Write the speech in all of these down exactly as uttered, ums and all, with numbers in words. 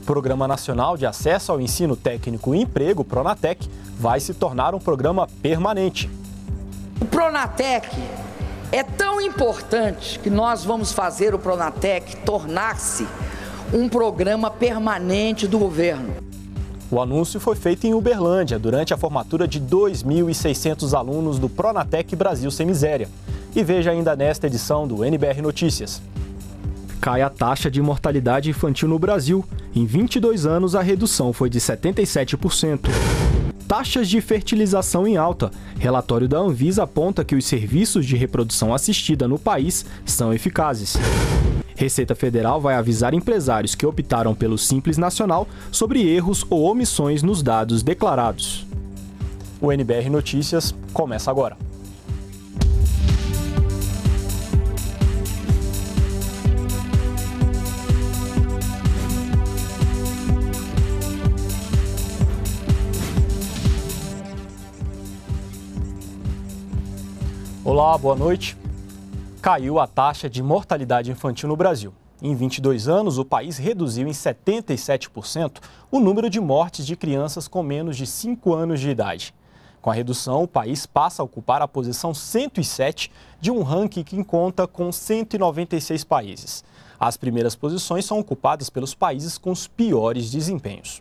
O Programa Nacional de Acesso ao Ensino Técnico e Emprego, Pronatec, vai se tornar um programa permanente. O Pronatec é tão importante que nós vamos fazer o Pronatec tornar-se um programa permanente do governo. O anúncio foi feito em Uberlândia, durante a formatura de dois mil e seiscentos alunos do Pronatec Brasil Sem Miséria. E veja ainda nesta edição do N B R Notícias. Cai a taxa de mortalidade infantil no Brasil. Em vinte e dois anos, a redução foi de setenta e sete por cento. Taxas de fertilização em alta. Relatório da Anvisa aponta que os serviços de reprodução assistida no país são eficazes. Receita Federal vai avisar empresários que optaram pelo Simples Nacional sobre erros ou omissões nos dados declarados. O N B R Notícias começa agora. Olá, boa noite. Caiu a taxa de mortalidade infantil no Brasil. Em vinte e dois anos, o país reduziu em setenta e sete por cento o número de mortes de crianças com menos de cinco anos de idade. Com a redução, o país passa a ocupar a posição cento e sete de um ranking que conta com cento e noventa e seis países. As primeiras posições são ocupadas pelos países com os piores desempenhos.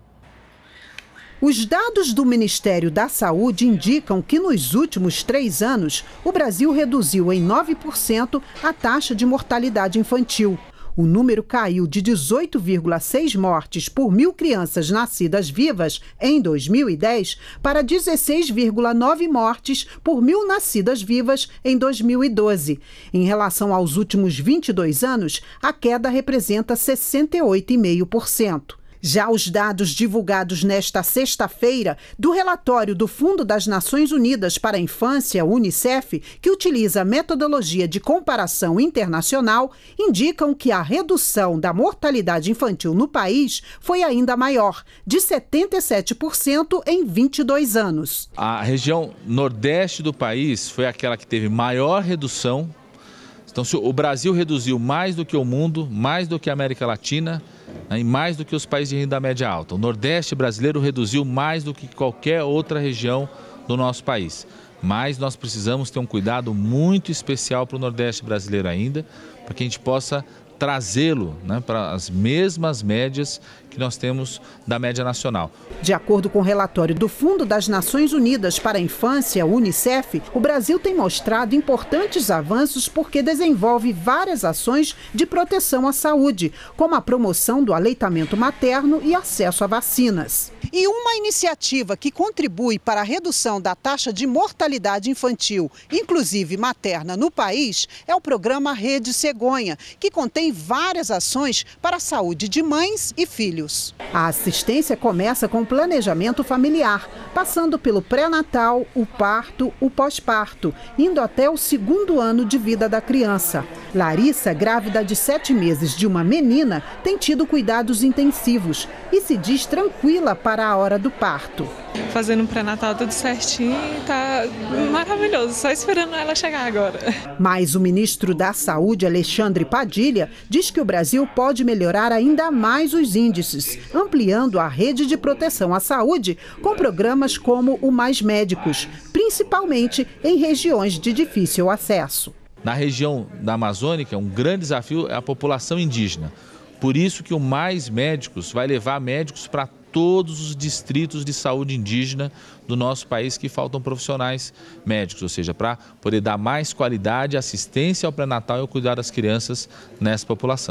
Os dados do Ministério da Saúde indicam que nos últimos três anos, o Brasil reduziu em nove por cento a taxa de mortalidade infantil. O número caiu de dezoito vírgula seis mortes por mil crianças nascidas vivas em dois mil e dez para dezesseis vírgula nove mortes por mil nascidas vivas em dois mil e doze. Em relação aos últimos vinte e dois anos, a queda representa sessenta e oito vírgula cinco por cento. Já os dados divulgados nesta sexta-feira do relatório do Fundo das Nações Unidas para a Infância, Unicef, que utiliza a metodologia de comparação internacional, indicam que a redução da mortalidade infantil no país foi ainda maior, de setenta e sete por cento em vinte e dois anos. A região nordeste do país foi aquela que teve maior redução. Então, o Brasil reduziu mais do que o mundo, mais do que a América Latina, e mais do que os países de renda média alta. O Nordeste brasileiro reduziu mais do que qualquer outra região do nosso país. Mas nós precisamos ter um cuidado muito especial para o Nordeste brasileiro ainda, para que a gente possa trazê-lo, né, para as mesmas médias que nós temos da média nacional. De acordo com o relatório do Fundo das Nações Unidas para a Infância, Unicef, o Brasil tem mostrado importantes avanços porque desenvolve várias ações de proteção à saúde, como a promoção do aleitamento materno e acesso a vacinas. E uma iniciativa que contribui para a redução da taxa de mortalidade infantil, inclusive materna, no país, é o programa Rede Cegonha, que contém várias ações para a saúde de mães e filhos. A assistência começa com o planejamento familiar, passando pelo pré-natal, o parto, o pós-parto, indo até o segundo ano de vida da criança. Larissa, grávida de sete meses de uma menina, tem tido cuidados intensivos e se diz tranquila para a hora do parto. Fazendo um pré-natal tudo certinho, tá maravilhoso, só esperando ela chegar agora. Mas o ministro da Saúde, Alexandre Padilha, diz que o Brasil pode melhorar ainda mais os índices, ampliando a rede de proteção à saúde com programas como o Mais Médicos, principalmente em regiões de difícil acesso. Na região da Amazônica, um grande desafio é a população indígena. Por isso que o Mais Médicos vai levar médicos para todos os distritos de saúde indígena do nosso país que faltam profissionais médicos, ou seja, para poder dar mais qualidade, assistência ao pré-natal e ao cuidar das crianças nessa população.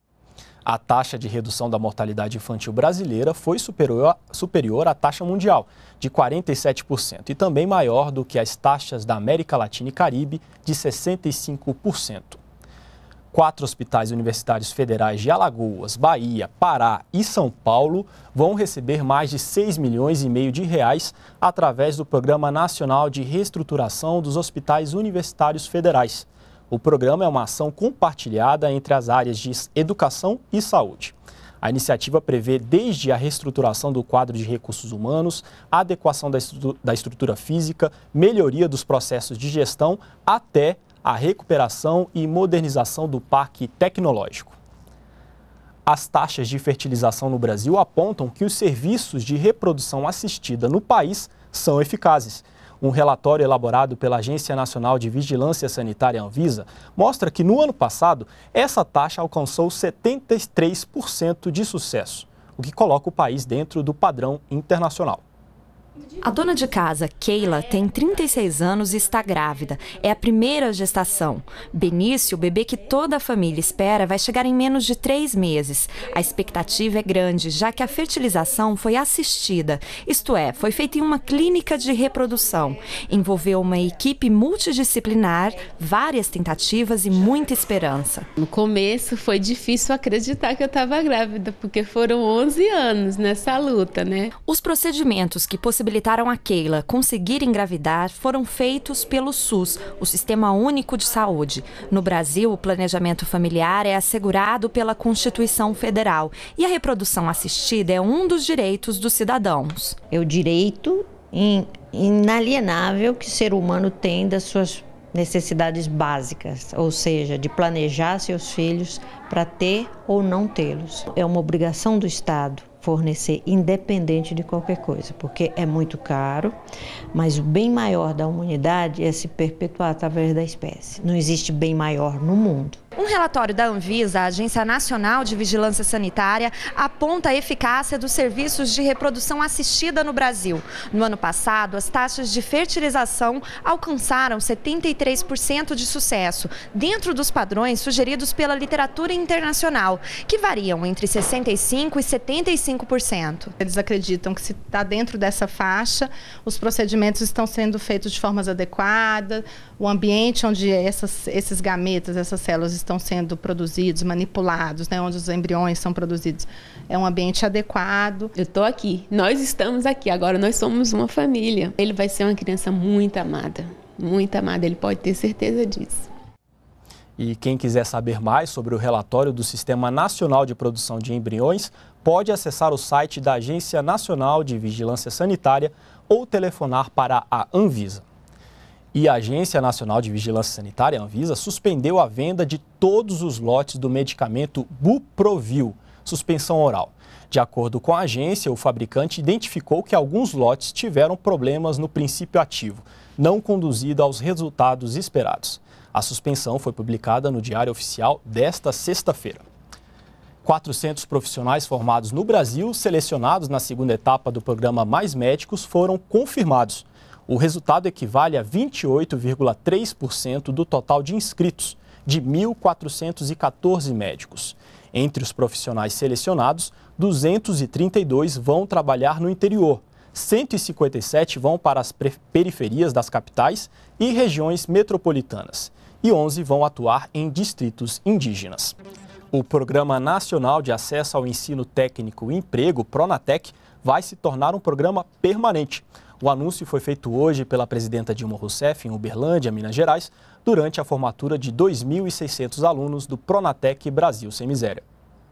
A taxa de redução da mortalidade infantil brasileira foi superior, superior à taxa mundial, de quarenta e sete por cento, e também maior do que as taxas da América Latina e Caribe, de sessenta e cinco por cento. Quatro hospitais universitários federais de Alagoas, Bahia, Pará e São Paulo vão receber mais de seis milhões e meio de reais através do Programa Nacional de Reestruturação dos Hospitais Universitários Federais. O programa é uma ação compartilhada entre as áreas de educação e saúde. A iniciativa prevê desde a reestruturação do quadro de recursos humanos, adequação da estrutura, da estrutura física, melhoria dos processos de gestão, até a recuperação e modernização do parque tecnológico. As taxas de fertilização no Brasil apontam que os serviços de reprodução assistida no país são eficazes. Um relatório elaborado pela Agência Nacional de Vigilância Sanitária Anvisa mostra que no ano passado essa taxa alcançou setenta e três por cento de sucesso, o que coloca o país dentro do padrão internacional. A dona de casa, Keila, tem trinta e seis anos e está grávida. É a primeira gestação. Benício, o bebê que toda a família espera, vai chegar em menos de três meses. A expectativa é grande, já que a fertilização foi assistida. Isto é, foi feita em uma clínica de reprodução. Envolveu uma equipe multidisciplinar, várias tentativas e muita esperança. No começo foi difícil acreditar que eu estava grávida, porque foram onze anos nessa luta, né? Os procedimentos que possibilitaram a Keila conseguir engravidar foram feitos pelo SUS, o Sistema Único de Saúde. No Brasil, o planejamento familiar é assegurado pela Constituição Federal e a reprodução assistida é um dos direitos dos cidadãos. É o direito inalienável que o ser humano tem das suas necessidades básicas, ou seja, de planejar seus filhos para ter ou não tê-los. É uma obrigação do Estado fornecer independente de qualquer coisa, porque é muito caro, mas o bem maior da humanidade é se perpetuar através da espécie. Não existe bem maior no mundo. Um relatório da Anvisa, a Agência Nacional de Vigilância Sanitária, aponta a eficácia dos serviços de reprodução assistida no Brasil. No ano passado, as taxas de fertilização alcançaram setenta e três por cento de sucesso, dentro dos padrões sugeridos pela literatura internacional, que variam entre sessenta e cinco por cento e setenta e cinco por cento. Eles acreditam que se está dentro dessa faixa, os procedimentos estão sendo feitos de formas adequadas, o ambiente onde essas, esses gametas, essas células estão sendo produzidos, manipulados, né, onde os embriões são produzidos, é um ambiente adequado. Eu estou aqui, nós estamos aqui, agora nós somos uma família. Ele vai ser uma criança muito amada, muito amada, ele pode ter certeza disso. E quem quiser saber mais sobre o relatório do Sistema Nacional de Produção de Embriões, pode acessar o site da Agência Nacional de Vigilância Sanitária ou telefonar para a Anvisa. E a Agência Nacional de Vigilância Sanitária, a Anvisa, suspendeu a venda de todos os lotes do medicamento Buprovil, suspensão oral. De acordo com a agência, o fabricante identificou que alguns lotes tiveram problemas no princípio ativo, não conduzido aos resultados esperados. A suspensão foi publicada no Diário Oficial desta sexta-feira. quatrocentos profissionais formados no Brasil, selecionados na segunda etapa do programa Mais Médicos, foram confirmados. O resultado equivale a vinte e oito vírgula três por cento do total de inscritos, de mil quatrocentos e quatorze médicos. Entre os profissionais selecionados, duzentos e trinta e dois vão trabalhar no interior, cento e cinquenta e sete vão para as periferias das capitais e regiões metropolitanas, e onze vão atuar em distritos indígenas. O Programa Nacional de Acesso ao Ensino Técnico e Emprego, Pronatec, vai se tornar um programa permanente. O anúncio foi feito hoje pela presidenta Dilma Rousseff em Uberlândia, Minas Gerais, durante a formatura de dois mil e seiscentos alunos do Pronatec Brasil Sem Miséria.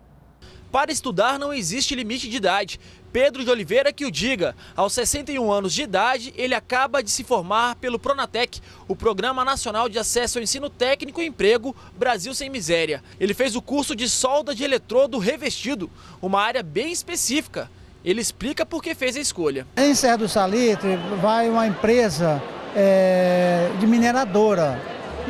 Para estudar não existe limite de idade. Pedro de Oliveira que o diga. Aos sessenta e um anos de idade, ele acaba de se formar pelo Pronatec, o Programa Nacional de Acesso ao Ensino Técnico e Emprego Brasil Sem Miséria. Ele fez o curso de solda de eletrodo revestido, uma área bem específica. Ele explica por que fez a escolha. Em Serra do Salitre vai uma empresa é, de mineradora.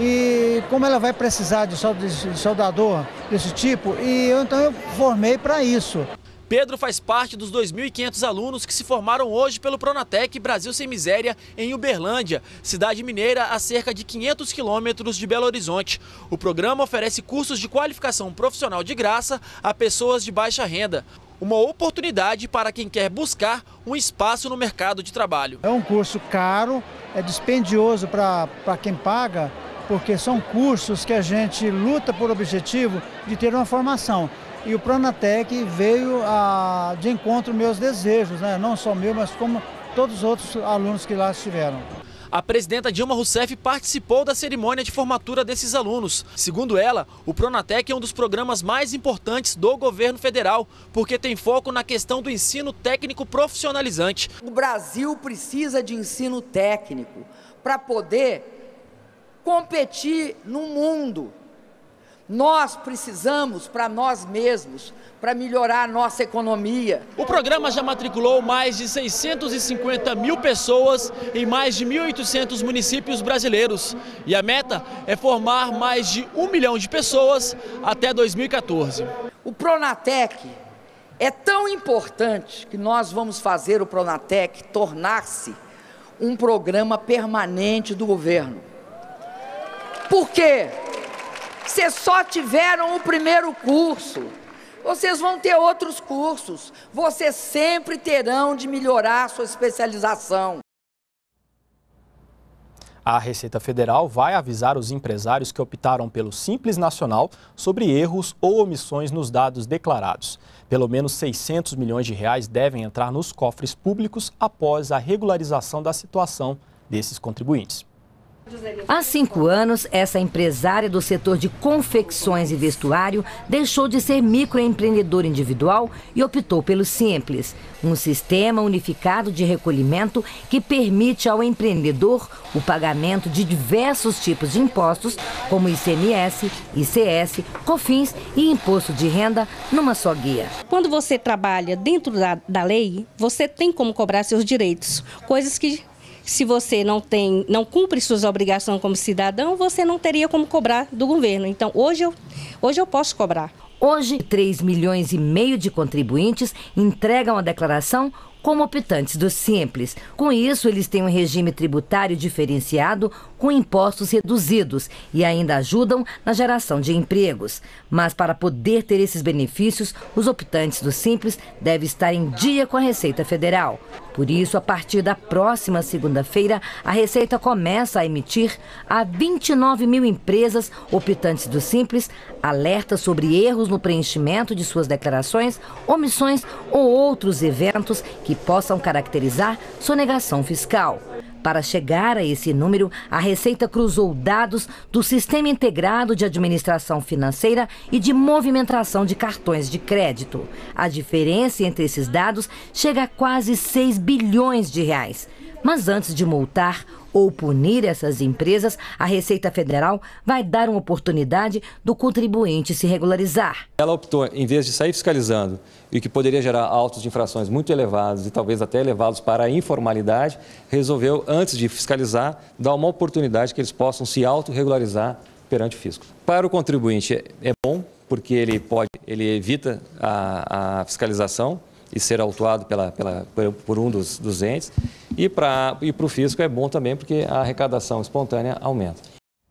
E como ela vai precisar de soldador desse tipo, e eu, então eu formei para isso. Pedro faz parte dos dois mil e quinhentos alunos que se formaram hoje pelo Pronatec Brasil Sem Miséria em Uberlândia, cidade mineira a cerca de quinhentos quilômetros de Belo Horizonte. O programa oferece cursos de qualificação profissional de graça a pessoas de baixa renda. Uma oportunidade para quem quer buscar um espaço no mercado de trabalho. É um curso caro, é dispendioso para quem paga, porque são cursos que a gente luta por objetivo de ter uma formação. E o Pronatec veio a, de encontro aos meus desejos, né? Não só meu, mas como todos os outros alunos que lá estiveram. A presidenta Dilma Rousseff participou da cerimônia de formatura desses alunos. Segundo ela, o Pronatec é um dos programas mais importantes do governo federal, porque tem foco na questão do ensino técnico profissionalizante. O Brasil precisa de ensino técnico para poder competir no mundo. Nós precisamos para nós mesmos, para melhorar a nossa economia. O programa já matriculou mais de seiscentos e cinquenta mil pessoas em mais de mil e oitocentos municípios brasileiros. E a meta é formar mais de um milhão de pessoas até dois mil e quatorze. O Pronatec é tão importante que nós vamos fazer o Pronatec tornar-se um programa permanente do governo. Por quê? Vocês só tiveram o primeiro curso, vocês vão ter outros cursos, vocês sempre terão de melhorar a sua especialização. A Receita Federal vai avisar os empresários que optaram pelo Simples Nacional sobre erros ou omissões nos dados declarados. Pelo menos seiscentos milhões de reais devem entrar nos cofres públicos após a regularização da situação desses contribuintes. Há cinco anos, essa empresária do setor de confecções e vestuário deixou de ser microempreendedor individual e optou pelo Simples, um sistema unificado de recolhimento que permite ao empreendedor o pagamento de diversos tipos de impostos, como I C M S, I C S, COFINS e Imposto de Renda, numa só guia. Quando você trabalha dentro da, da lei, você tem como cobrar seus direitos, coisas que... Se você não tem, não cumpre suas obrigações como cidadão, você não teria como cobrar do governo. Então, hoje eu, hoje eu posso cobrar. Hoje, três milhões e meio de contribuintes entregam a declaração como optantes do Simples. Com isso, eles têm um regime tributário diferenciado com impostos reduzidos e ainda ajudam na geração de empregos. Mas para poder ter esses benefícios, os optantes do Simples devem estar em dia com a Receita Federal. Por isso, a partir da próxima segunda-feira, a Receita começa a emitir a vinte e nove mil empresas optantes do Simples alertas sobre erros no preenchimento de suas declarações, omissões ou outros eventos que possam caracterizar sonegação fiscal. Para chegar a esse número, a Receita cruzou dados do Sistema Integrado de Administração Financeira e de Movimentação de Cartões de Crédito. A diferença entre esses dados chega a quase seis bilhões de reais. Mas antes de multar ou punir essas empresas, a Receita Federal vai dar uma oportunidade do contribuinte se regularizar. Ela optou, em vez de sair fiscalizando, e que poderia gerar autos de infrações muito elevados e talvez até levados para a informalidade, resolveu, antes de fiscalizar, dar uma oportunidade que eles possam se autorregularizar perante o fisco. Para o contribuinte é bom, porque ele, pode, ele evita a, a fiscalização e ser autuado pela, pela, por um dos, dos entes. E para e para o fisco é bom também, porque a arrecadação espontânea aumenta.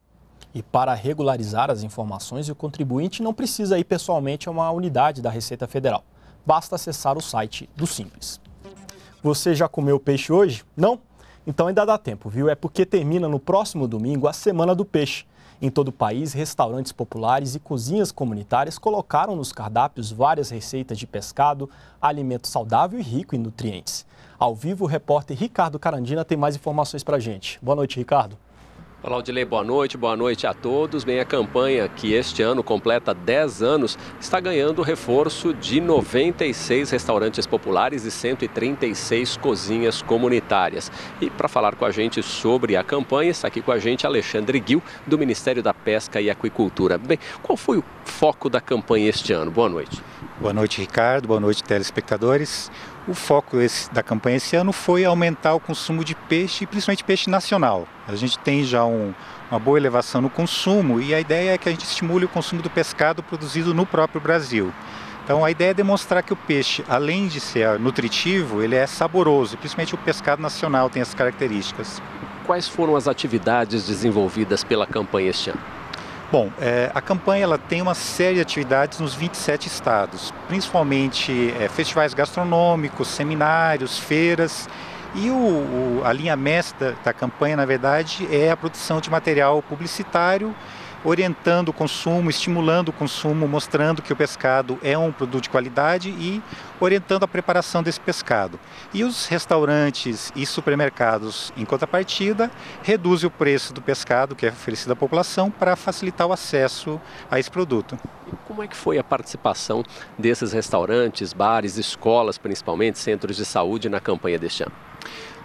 E para regularizar as informações, o contribuinte não precisa ir pessoalmente a uma unidade da Receita Federal. Basta acessar o site do Simples. Você já comeu peixe hoje? Não? Então ainda dá tempo, viu? É porque termina no próximo domingo a Semana do Peixe. Em todo o país, restaurantes populares e cozinhas comunitárias colocaram nos cardápios várias receitas de pescado, alimento saudável e rico em nutrientes. Ao vivo, o repórter Ricardo Carandina tem mais informações para a gente. Boa noite, Ricardo. Olá, Odilei, boa noite, boa noite a todos. Bem, a campanha que este ano completa dez anos está ganhando reforço de noventa e seis restaurantes populares e cento e trinta e seis cozinhas comunitárias. E para falar com a gente sobre a campanha, está aqui com a gente Alexandre Gil, do Ministério da Pesca e Aquicultura. Bem, qual foi o foco da campanha este ano? Boa noite. Boa noite, Ricardo. Boa noite, telespectadores. O foco esse, da campanha esse ano foi aumentar o consumo de peixe, principalmente peixe nacional. A gente tem já um, uma boa elevação no consumo e a ideia é que a gente estimule o consumo do pescado produzido no próprio Brasil. Então a ideia é demonstrar que o peixe, além de ser nutritivo, ele é saboroso, principalmente o pescado nacional tem essas características. Quais foram as atividades desenvolvidas pela campanha este ano? Bom, é, a campanha ela tem uma série de atividades nos vinte e sete estados, principalmente é, festivais gastronômicos, seminários, feiras e o, o, a linha mestra da campanha, na verdade, é a produção de material publicitário, orientando o consumo, estimulando o consumo, mostrando que o pescado é um produto de qualidade e orientando a preparação desse pescado. E os restaurantes e supermercados, em contrapartida, reduzem o preço do pescado que é oferecido à população para facilitar o acesso a esse produto. E como é que foi a participação desses restaurantes, bares, escolas, principalmente, centros de saúde na campanha deste ano?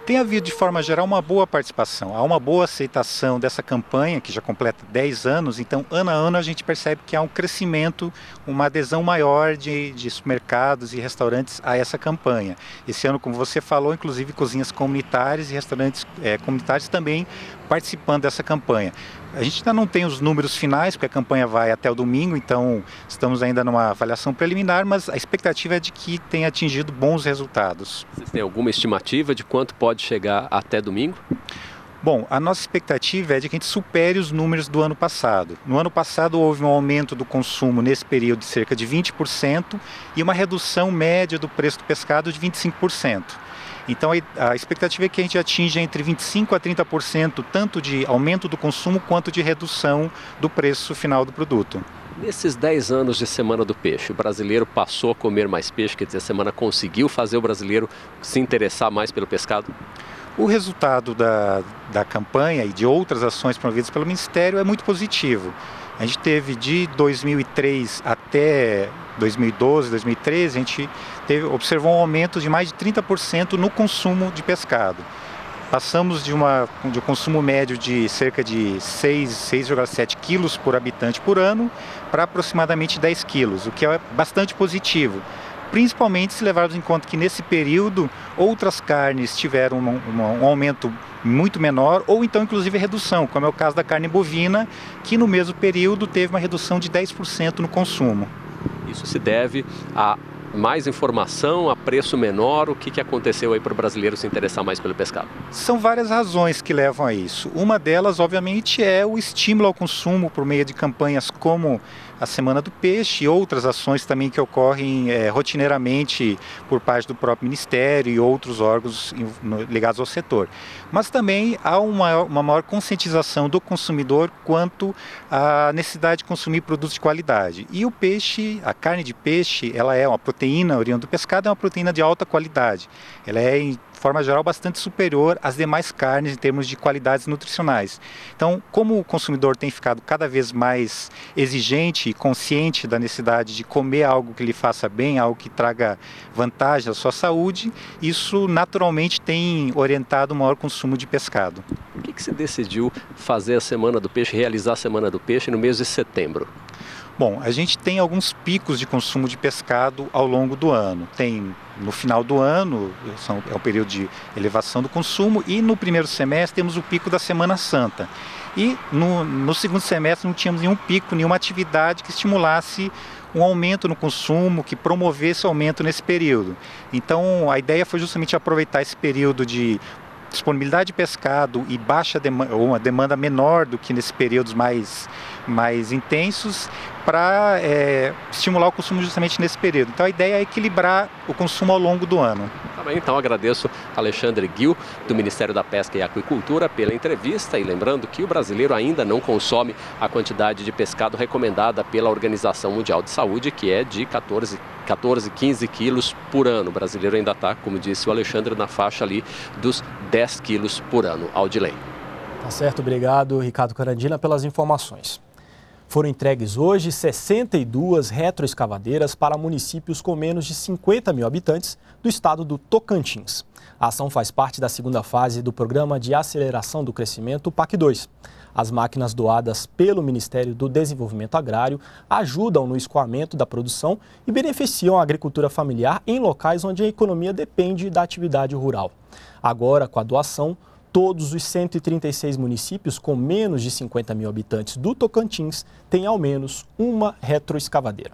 Tem havido, de forma geral, uma boa participação. Há uma boa aceitação dessa campanha, que já completa dez anos, então, ano a ano, a gente percebe que há um crescimento, uma adesão maior de, de supermercados e restaurantes a essa campanha. Esse ano, como você falou, inclusive cozinhas comunitárias e restaurantes é, comunitários também participando dessa campanha. A gente ainda não tem os números finais, porque a campanha vai até o domingo, então estamos ainda numa avaliação preliminar, mas a expectativa é de que tenha atingido bons resultados. Vocês têm alguma estimativa de quanto pode chegar até domingo? Bom, a nossa expectativa é de que a gente supere os números do ano passado. No ano passado houve um aumento do consumo nesse período de cerca de vinte por cento e uma redução média do preço do pescado de vinte e cinco por cento. Então a expectativa é que a gente atinja entre vinte e cinco por cento a trinta por cento tanto de aumento do consumo quanto de redução do preço final do produto. Nesses dez anos de Semana do Peixe, o brasileiro passou a comer mais peixe, quer dizer, a semana conseguiu fazer o brasileiro se interessar mais pelo pescado? O resultado da, da campanha e de outras ações promovidas pelo Ministério é muito positivo. A gente teve de dois mil e três até dois mil e doze, dois mil e treze, a gente teve, observou um aumento de mais de trinta por cento no consumo de pescado. Passamos de, uma, de um consumo médio de cerca de seis vírgula sete quilos por habitante por ano para aproximadamente dez quilos, o que é bastante positivo. Principalmente se levarmos em conta que nesse período outras carnes tiveram um, um, um aumento muito menor ou então inclusive redução, como é o caso da carne bovina, que no mesmo período teve uma redução de dez por cento no consumo. Isso se deve a mais informação, a preço menor? O que, que aconteceu aí para o brasileiro se interessar mais pelo pescado? São várias razões que levam a isso. Uma delas, obviamente, é o estímulo ao consumo por meio de campanhas como a Semana do Peixe e outras ações também que ocorrem é, rotineiramente por parte do próprio Ministério e outros órgãos ligados ao setor. Mas também há uma, uma maior conscientização do consumidor quanto à necessidade de consumir produtos de qualidade. E o peixe, a carne de peixe, ela é uma proteína oriunda do pescado, é uma proteína de alta qualidade. Ela é, em forma geral, bastante superior às demais carnes em termos de qualidades nutricionais. Então, como o consumidor tem ficado cada vez mais exigente e consciente da necessidade de comer algo que lhe faça bem, algo que traga vantagem à sua saúde, isso naturalmente tem orientado o maior consumo de pescado. Por que que você decidiu fazer a Semana do Peixe, realizar a Semana do Peixe no mês de setembro? Bom, a gente tem alguns picos de consumo de pescado ao longo do ano. Tem no final do ano, são, é um período de elevação do consumo, e no primeiro semestre temos o pico da Semana Santa. E no, no segundo semestre não tínhamos nenhum pico, nenhuma atividade que estimulasse um aumento no consumo, que promovesse o aumento nesse período. Então a ideia foi justamente aproveitar esse período de disponibilidade de pescado e baixa demanda, ou uma demanda menor do que nesses períodos mais, mais intensos, para é, estimular o consumo justamente nesse período. Então a ideia é equilibrar o consumo ao longo do ano. Tá bem, então agradeço Alexandre Gil, do Ministério da Pesca e Aquicultura, pela entrevista, e lembrando que o brasileiro ainda não consome a quantidade de pescado recomendada pela Organização Mundial de Saúde, que é de quatorze, quinze quilos por ano. O brasileiro ainda está, como disse o Alexandre, na faixa ali dos dez quilos por ano. Aldilei. Tá certo, obrigado Ricardo Carandina pelas informações. Foram entregues hoje sessenta e duas retroescavadeiras para municípios com menos de cinquenta mil habitantes do estado do Tocantins. A ação faz parte da segunda fase do Programa de Aceleração do Crescimento P A C dois. As máquinas doadas pelo Ministério do Desenvolvimento Agrário ajudam no escoamento da produção e beneficiam a agricultura familiar em locais onde a economia depende da atividade rural. Agora, com a doação, todos os cento e trinta e seis municípios com menos de cinquenta mil habitantes do Tocantins têm ao menos uma retroescavadeira.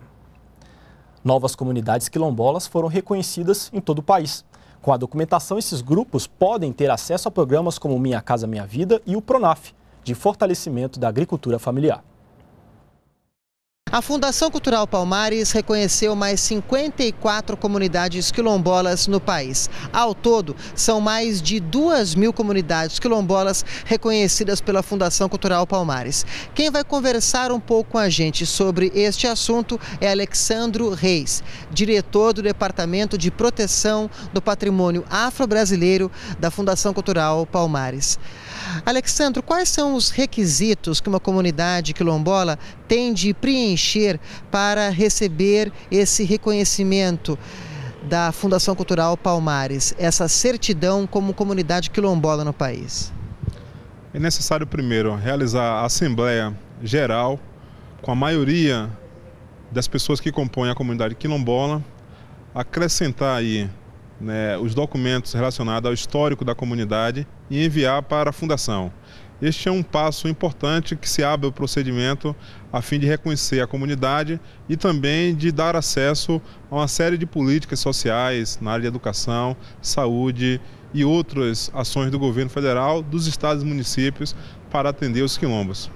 Novas comunidades quilombolas foram reconhecidas em todo o país. Com a documentação, esses grupos podem ter acesso a programas como Minha Casa Minha Vida e o PRONAF, de fortalecimento da agricultura familiar. A Fundação Cultural Palmares reconheceu mais cinquenta e quatro comunidades quilombolas no país. Ao todo, são mais de duas mil comunidades quilombolas reconhecidas pela Fundação Cultural Palmares. Quem vai conversar um pouco com a gente sobre este assunto é Alexandro Reis, diretor do Departamento de Proteção do Patrimônio Afro-Brasileiro da Fundação Cultural Palmares. Alexandro, quais são os requisitos que uma comunidade quilombola tem de preencher para receber esse reconhecimento da Fundação Cultural Palmares, essa certidão como comunidade quilombola no país? É necessário, primeiro, realizar a Assembleia Geral com a maioria das pessoas que compõem a comunidade quilombola, acrescentar aí, né, os documentos relacionados ao histórico da comunidade e enviar para a Fundação. Este é um passo importante que se abre o procedimento a fim de reconhecer a comunidade e também de dar acesso a uma série de políticas sociais na área de educação, saúde e outras ações do governo federal, dos estados e municípios para atender os quilombos.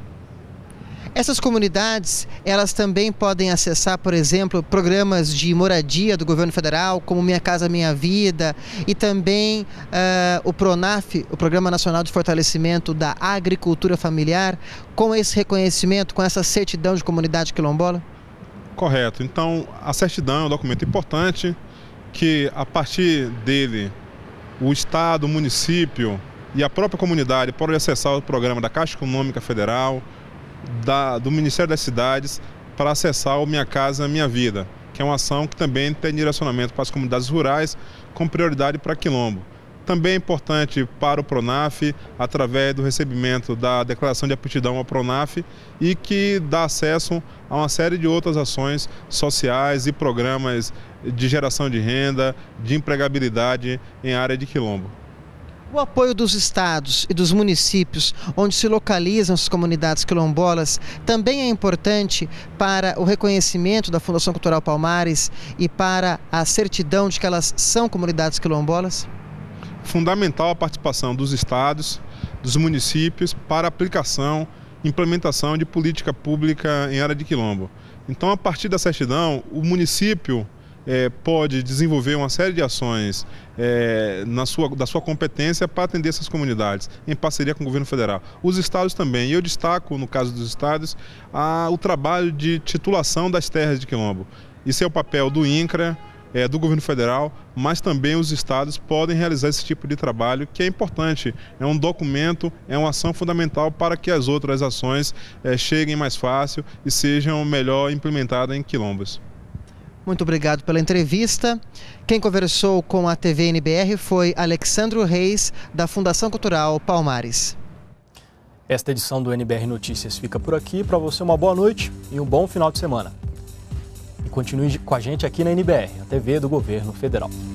Essas comunidades, elas também podem acessar, por exemplo, programas de moradia do governo federal, como Minha Casa Minha Vida, e também uh, o PRONAF, o Programa Nacional de Fortalecimento da Agricultura Familiar, com esse reconhecimento, com essa certidão de comunidade quilombola? Correto. Então, a certidão é um documento importante que, a partir dele, o Estado, o município e a própria comunidade podem acessar o programa da Caixa Econômica Federal, Da, do Ministério das Cidades, para acessar o Minha Casa Minha Vida, que é uma ação que também tem direcionamento para as comunidades rurais, com prioridade para quilombo. Também é importante para o PRONAF, através do recebimento da declaração de aptidão ao PRONAF, e que dá acesso a uma série de outras ações sociais e programas de geração de renda, de empregabilidade em área de quilombo. O apoio dos estados e dos municípios onde se localizam as comunidades quilombolas também é importante para o reconhecimento da Fundação Cultural Palmares e para a certidão de que elas são comunidades quilombolas? Fundamental a participação dos estados, dos municípios para aplicação e implementação de política pública em área de quilombo. Então, a partir da certidão, o município É, pode desenvolver uma série de ações é, na sua, da sua competência para atender essas comunidades, em parceria com o governo federal. Os estados também, e eu destaco, no caso dos estados, a, o trabalho de titulação das terras de quilombo. Isso é o papel do INCRA, é, do governo federal, mas também os estados podem realizar esse tipo de trabalho, que é importante. É um documento, é uma ação fundamental para que as outras ações é, cheguem mais fácil e sejam melhor implementadas em quilombos. Muito obrigado pela entrevista. Quem conversou com a T V N B R foi Alexandro Reis, da Fundação Cultural Palmares. Esta edição do N B R Notícias fica por aqui. Para você, uma boa noite e um bom final de semana. E continue com a gente aqui na N B R, a T V do Governo Federal.